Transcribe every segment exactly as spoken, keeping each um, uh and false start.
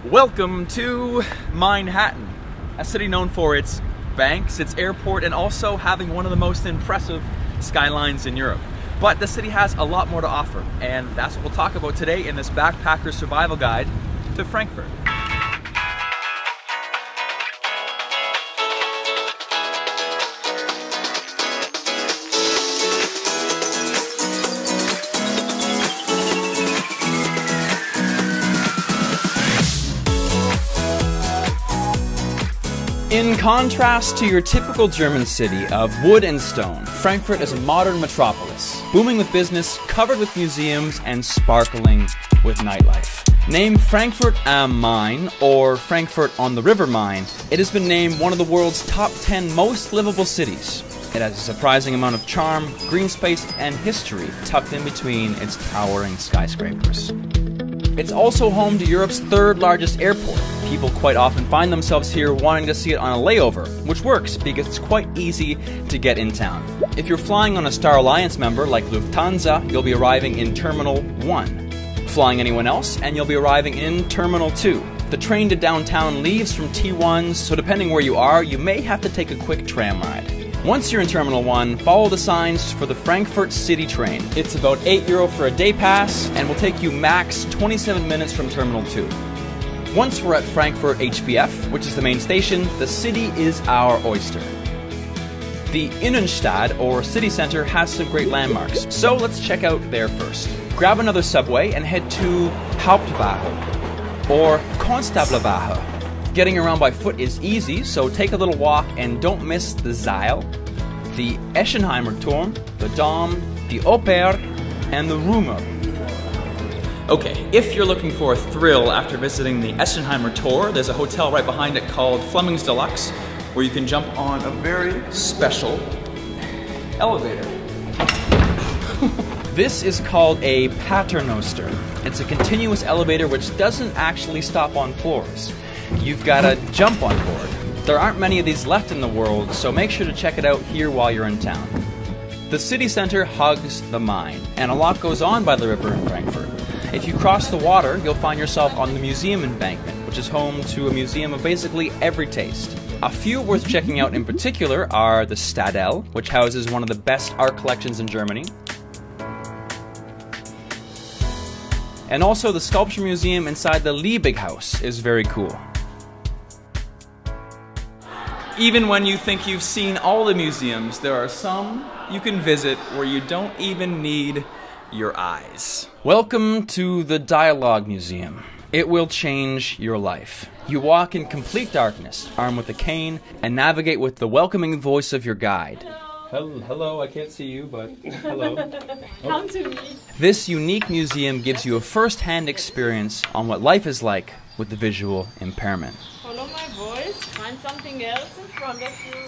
Welcome to Manhattan, a city known for its banks, its airport, and also having one of the most impressive skylines in Europe. But the city has a lot more to offer, and that's what we'll talk about today in this backpacker survival guide to Frankfurt. In contrast to your typical German city of wood and stone, Frankfurt is a modern metropolis, booming with business, covered with museums, and sparkling with nightlife. Named Frankfurt am Main, or Frankfurt on the River Main, it has been named one of the world's top ten most livable cities. It has a surprising amount of charm, green space, and history tucked in between its towering skyscrapers. It's also home to Europe's third largest airport. People quite often find themselves here wanting to see it on a layover, which works because it's quite easy to get in town. If you're flying on a Star Alliance member like Lufthansa, you'll be arriving in Terminal one. Flying anyone else, and you'll be arriving in Terminal two. The train to downtown leaves from T one, so depending where you are, you may have to take a quick tram ride. Once you're in Terminal one, follow the signs for the Frankfurt City train. It's about eight euro for a day pass, and will take you max twenty-seven minutes from Terminal two. Once we're at Frankfurt H B F, which is the main station, the city is our oyster. The Innenstadt, or city center, has some great landmarks, so let's check out there first. Grab another subway and head to Hauptwache, or Konstablerwache. Getting around by foot is easy, so take a little walk and don't miss the Zeil, the Eschenheimer Turm, the Dom, the Oper, and the Römer. Okay, if you're looking for a thrill after visiting the Eschenheimer Tor, there's a hotel right behind it called Fleming's Deluxe, where you can jump on a very special elevator. This is called a Paternoster. It's a continuous elevator which doesn't actually stop on floors. You've got to jump on board. There aren't many of these left in the world, so make sure to check it out here while you're in town. The city center hugs the Main, and a lot goes on by the river in Frankfurt. If you cross the water, you'll find yourself on the museum embankment, which is home to a museum of basically every taste. A few worth checking out in particular are the Stadel, which houses one of the best art collections in Germany, and also the sculpture museum inside the Liebig House is very cool. Even when you think you've seen all the museums, there are some you can visit where you don't even need your eyes. Welcome to the Dialogue Museum. It will change your life. You walk in complete darkness, armed with a cane, and navigate with the welcoming voice of your guide. Hello, hello, I can't see you, but hello. Oh. Come to me. This unique museum gives you a first-hand experience on what life is like with the visual impairment. Follow my voice, find something else in front of you.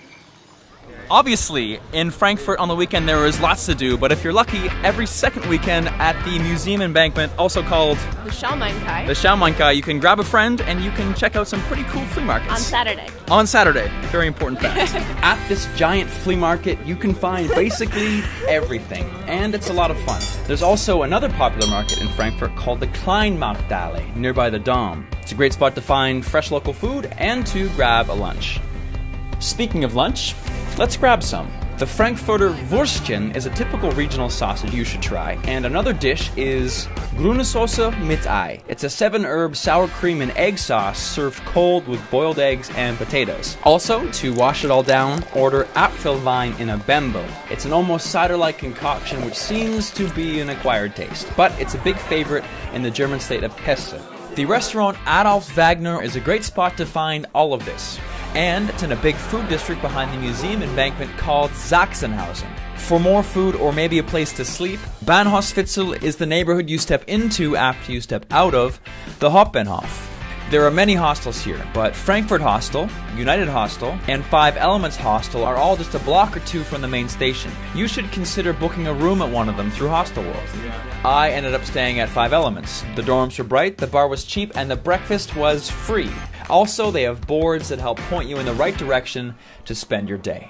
Obviously, in Frankfurt on the weekend there is lots to do, but if you're lucky, every second weekend at the museum embankment, also called The Schaumankai. the Schaumankai, you can grab a friend and you can check out some pretty cool flea markets. On Saturday. On Saturday. Very important fact. At this giant flea market, you can find basically everything, and it's a lot of fun. There's also another popular market in Frankfurt called the Kleinmarkthalle, nearby the Dom. It's a great spot to find fresh local food and to grab a lunch. Speaking of lunch, let's grab some. The Frankfurter Würstchen is a typical regional sausage you should try, and another dish is Grüne Soße mit Ei. It's a seven-herb sour cream and egg sauce served cold with boiled eggs and potatoes. Also, to wash it all down, order Apfelwein in a Bembo. It's an almost cider-like concoction which seems to be an acquired taste, but it's a big favorite in the German state of Hesse. The restaurant Adolf Wagner is a great spot to find all of this. And it's in a big food district behind the museum embankment called Sachsenhausen. For more food or maybe a place to sleep, Bahnhofsviertel is the neighborhood you step into after you step out of the Hauptbahnhof. There are many hostels here, but Frankfurt Hostel, United Hostel, and Five Elements Hostel are all just a block or two from the main station. You should consider booking a room at one of them through Hostelworld. I ended up staying at Five Elements. The dorms were bright, the bar was cheap, and the breakfast was free. Also, they have boards that help point you in the right direction to spend your day.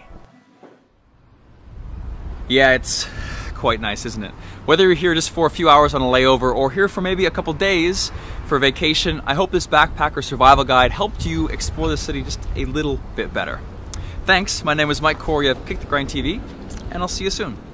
Yeah, it's quite nice, isn't it? Whether you're here just for a few hours on a layover or here for maybe a couple days, for a vacation, I hope this backpacker survival guide helped you explore the city just a little bit better. Thanks, my name is Mike Corey of Kick the Grind T V, and I'll see you soon.